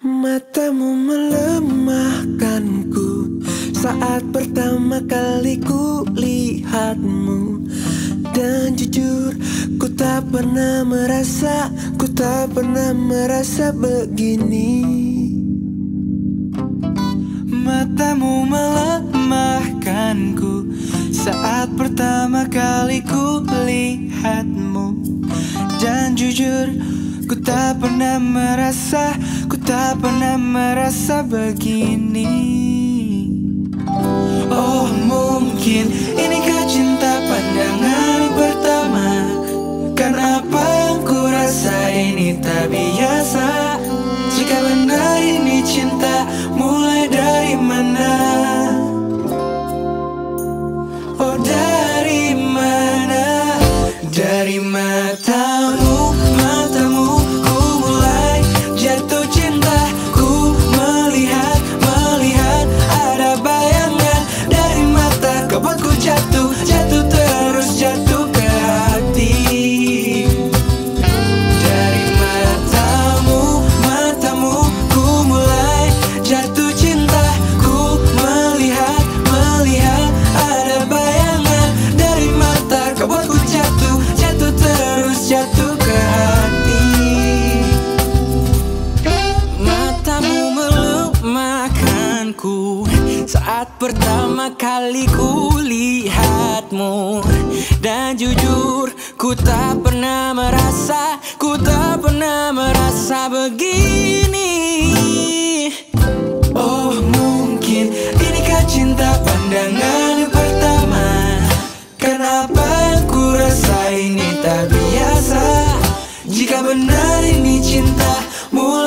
Matamu melemahkanku saat pertama kali ku lihatmu. Dan jujur, ku tak pernah merasa begini. Matamu melemahkanku saat pertama kali ku lihatmu. Dan jujur, ku tak pernah merasa begini. Oh mungkin inikah cinta pandangan pertama, karena apa yang ku rasa ini tak biasa. Jika benar ini cinta, mulai dari mana? Oh dari mana? Dari matamu, ku mulai jatuh cinta. Ku melihat ada bayangan dari mata. Kau buatku jatuh terus jatuh ke hati. Dari matamu, ku mulai jatuh cinta. Ku melihat ada bayangan dari mata. Kau buatku jatuh terus jatuh ke hati. Matamu melemahkanku saat pertama kali ku lihatmu. Dan jujur, ku tak pernah merasa begini. Oh mungkin inikah cinta pandangan pertama, karena apa yang ku rasa ini tak biasa. Jika benar ini cinta, mulai